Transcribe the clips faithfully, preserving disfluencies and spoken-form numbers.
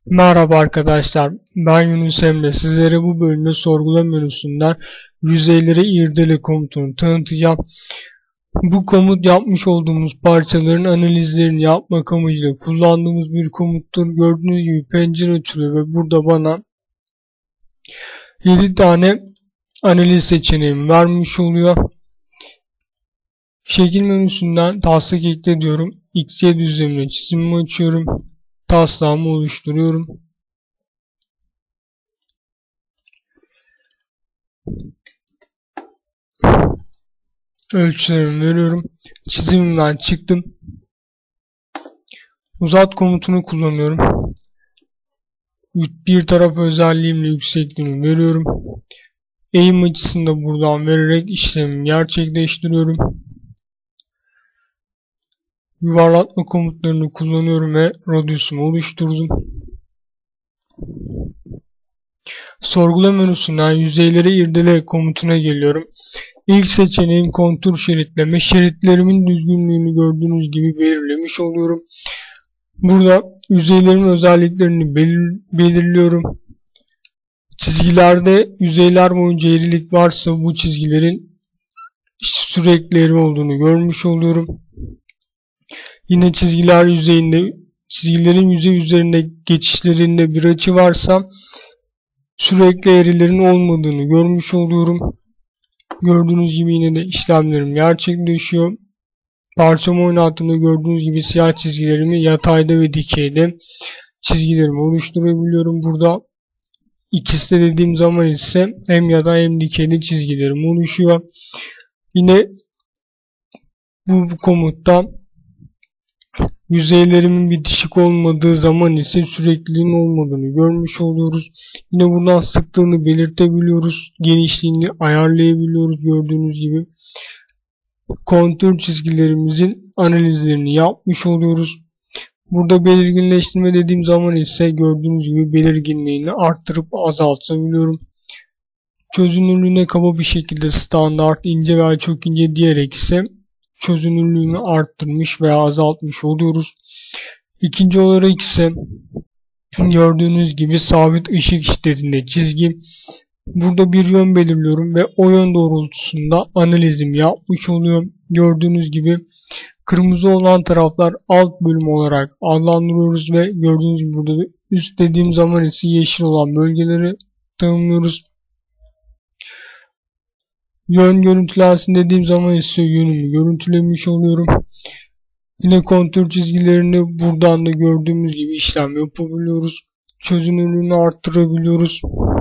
Merhaba arkadaşlar, ben Yunus Emre. Sizlere bu bölümde sorgulama menüsünden yüzeyleri irdele komutunu tanıtacağım. Bu komut yapmış olduğumuz parçaların analizlerini yapmak amacıyla kullandığımız bir komuttur. Gördüğünüz gibi pencere açılıyor ve burada bana yedi tane analiz seçeneğimi vermiş oluyor. Şekil menüsünden taslak ekle diyorum. X Y düzlemine çizimimi açıyorum. Taslağımı oluşturuyorum. Ölçülerimi veriyorum. Çizimimden çıktım. Uzat komutunu kullanıyorum. Bir taraf özelliğimle yüksekliğimi veriyorum. Eğim açısını da buradan vererek işlemimi gerçekleştiriyorum. Yuvarlatma komutlarını kullanıyorum ve radiusumu oluşturdum. Sorgulama menüsünden yüzeyleri irdele komutuna geliyorum. İlk seçeneğim kontur şeritleme. Şeritlerimin düzgünlüğünü gördüğünüz gibi belirlemiş oluyorum. Burada yüzeylerin özelliklerini belir belirliyorum. Çizgilerde yüzeyler boyunca eğrilik varsa bu çizgilerin sürekli eğri olduğunu görmüş oluyorum. Yine çizgiler yüzeyinde, çizgilerin yüzey üzerinde geçişlerinde bir açı varsa sürekli eğrilerin olmadığını görmüş oluyorum. Gördüğünüz gibi yine de işlemlerim gerçekleşiyor. Parçamı oynattığımda gördüğünüz gibi siyah çizgilerimi yatayda ve dikeyde çizgilerimi oluşturabiliyorum. Burada ikisi de dediğim zaman ise hem yatay hem dikeyde çizgilerim oluşuyor. Yine bu, bu komutta yüzeylerimin bitişik olmadığı zaman ise sürekliliğin olmadığını görmüş oluyoruz. Yine buradan sıklığını belirtebiliyoruz. Genişliğini ayarlayabiliyoruz gördüğünüz gibi. Kontur çizgilerimizin analizlerini yapmış oluyoruz. Burada belirginleştirme dediğim zaman ise gördüğünüz gibi belirginliğini arttırıp azaltabiliyorum. Çözünürlüğüne kaba bir şekilde standart, ince veya çok ince diyerek ise çözünürlüğünü arttırmış veya azaltmış oluyoruz. İkinci olarak ise gördüğünüz gibi sabit ışık şiddetinde çizgi. Burada bir yön belirliyorum ve o yön doğrultusunda analizim yapmış oluyorum. Gördüğünüz gibi kırmızı olan taraflar alt bölüm olarak adlandırıyoruz ve gördüğünüz gibi burada da üst dediğim zaman ise yeşil olan bölgeleri tanımlıyoruz. Yön görüntülensin dediğim zaman ise yönümü görüntülemiş oluyorum. Yine kontur çizgilerini buradan da gördüğümüz gibi işlem yapabiliyoruz. Çözünürlüğünü arttırabiliyoruz.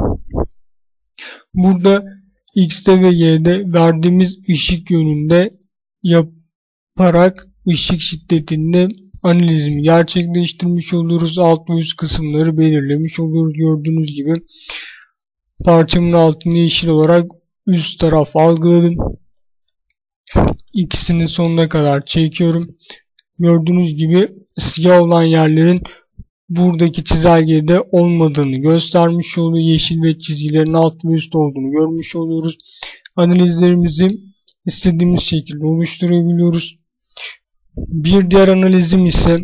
Burada X'te ve Y'de verdiğimiz ışık yönünde yaparak ışık şiddetinde analizimi gerçekleştirmiş oluyoruz. Alt ve üst kısımları belirlemiş oluyoruz. Gördüğünüz gibi parçamın altını yeşil olarak üst taraf algıladım. İkisini sonuna kadar çekiyorum. Gördüğünüz gibi siyah olan yerlerin buradaki çizelgede olmadığını göstermiş oluyor. Yeşil ve çizgilerin alt ve üst olduğunu görmüş oluyoruz. Analizlerimizi istediğimiz şekilde oluşturabiliyoruz. Bir diğer analizim ise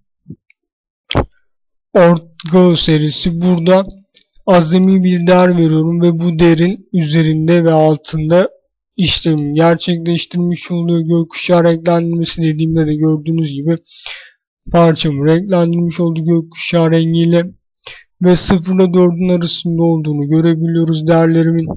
ortho serisi. Burada azami bir değer veriyorum ve bu değerin üzerinde ve altında işlemi gerçekleştirmiş oluyor. Gökkuşağı renklendirmesi dediğimde de gördüğünüz gibi parçamı renklendirmiş oldu gökkuşağı rengiyle ve sıfır ile dördün arasında olduğunu görebiliyoruz değerlerimin.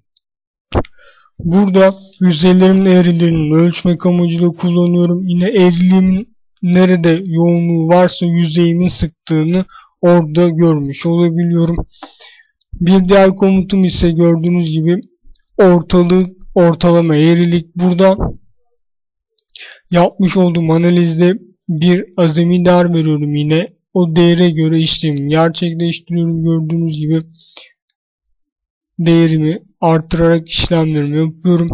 Burada yüzeylerimin eğrilerini ölçmek amacıyla kullanıyorum. Yine eğriliğimin nerede yoğunluğu varsa yüzeyimin sıktığını orada görmüş olabiliyorum. Bir diğer komutum ise gördüğünüz gibi ortalık, ortalama eğrilik. Burada yapmış olduğum analizde bir azami değer veriyorum yine. O değere göre işlemi gerçekleştiriyorum. Gördüğünüz gibi değerimi artırarak işlemlerimi yapıyorum.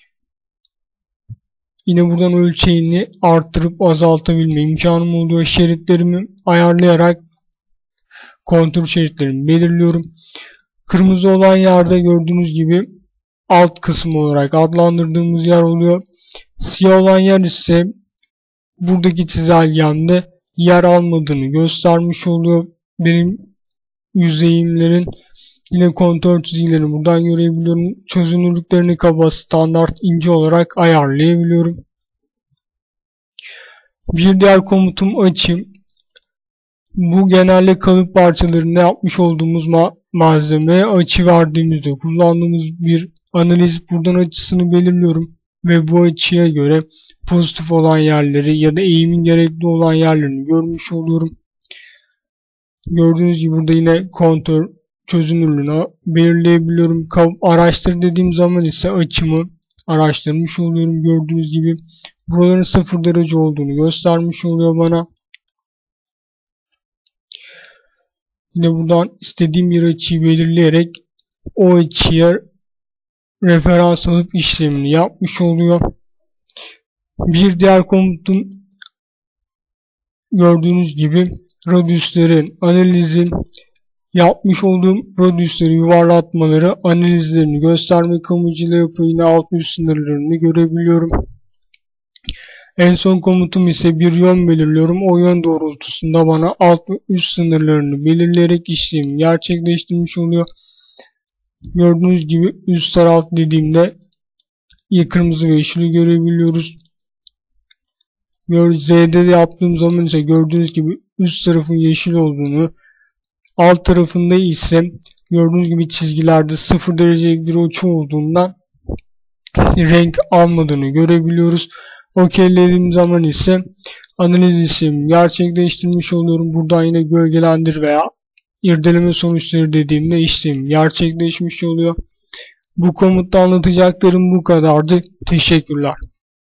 Yine buradan ölçeğini arttırıp azaltabilme imkanım oluyor. Şeritlerimi ayarlayarak kontur şeritlerimi belirliyorum. Kırmızı olan yerde gördüğünüz gibi alt kısım olarak adlandırdığımız yer oluyor. Siyah olan yer ise buradaki çizelgemde yer almadığını göstermiş oluyor. benim yüzeyimlerin yine kontör çizgilerini buradan görebiliyorum. Çözünürlüklerini kaba, standart, ince olarak ayarlayabiliyorum. Bir diğer komutum açı. Bu genelde kalıp parçalarında yapmış olduğumuz ma malzemeye açı verdiğimizde kullandığımız bir analiz. Buradan açısını belirliyorum ve bu açıya göre pozitif olan yerleri ya da eğimin gerekli olan yerlerini görmüş oluyorum. Gördüğünüz gibi burada yine kontör çözünürlüğünü belirleyebiliyorum. Araştır dediğim zaman ise açımı araştırmış oluyorum. Gördüğünüz gibi buraların sıfır derece olduğunu göstermiş oluyor bana. Yine buradan istediğim bir açıyı belirleyerek o açıya referans alıp işlemini yapmış oluyor. Bir diğer komutum gördüğünüz gibi radyüslerin analizin yapmış olduğum radyüsleri yuvarlatmaları analizlerini göstermek amacıyla yapıyor. Yine alt üst sınırlarını görebiliyorum. En son komutum ise bir yön belirliyorum. O yön doğrultusunda bana alt ve üst sınırlarını belirleyerek işlemi gerçekleştirmiş oluyor. Gördüğünüz gibi üst taraf dediğimde kırmızı ve yeşili görebiliyoruz. Z'de de yaptığım zaman ise gördüğünüz gibi üst tarafın yeşil olduğunu, alt tarafında ise gördüğünüz gibi çizgilerde sıfır derecelik bir açı olduğundan renk almadığını görebiliyoruz. OK'lediğim zaman ise analiz işlemi gerçekleştirmiş oluyorum. Buradan yine gölgelendir veya irdeleme sonuçları dediğimde işlem gerçekleşmiş oluyor. Bu komutta anlatacaklarım bu kadardı. Teşekkürler.